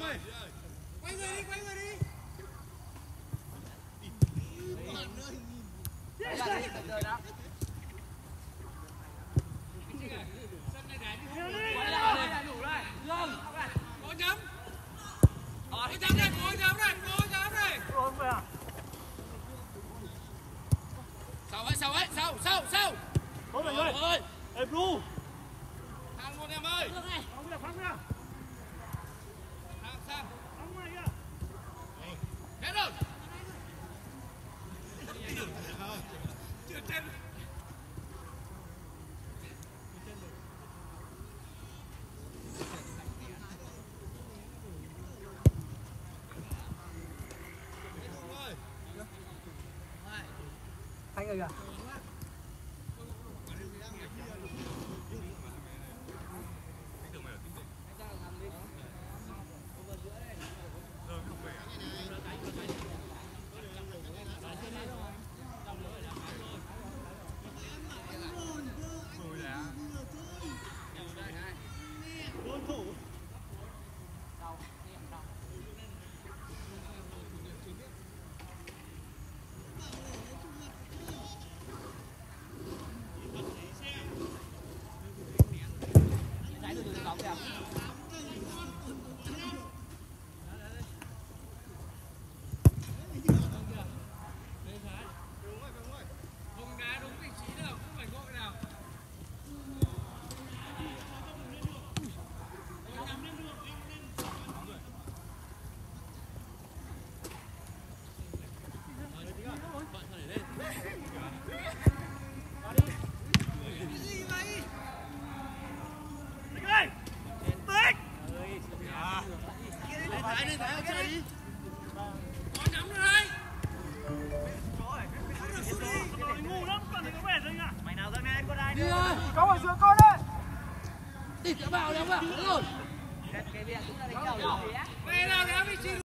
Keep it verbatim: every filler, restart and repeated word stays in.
người. Quay người đi, quay người đi. Đấy là đi từ đó. Sân này đá đi. Quay lại đây, đủ đây. Lưng. Cố nhắm. Cố nhắm đây, cố nhắm đây, cố nhắm đây. Ôm về à? Sau ấy, sau ấy, sau, sau, sau. Tốt rồi ơi. Ê Blue. Hàng một em ơi. Phóng kìa, phóng kìa. Hàng sang. Phóng này kìa. Hết rồi. Chưa trên. Thanh rồi kìa. Có một xuống con đấy. Tịt cả vào, đéo vào, đúng rồi. Đây nào, đá vị trí.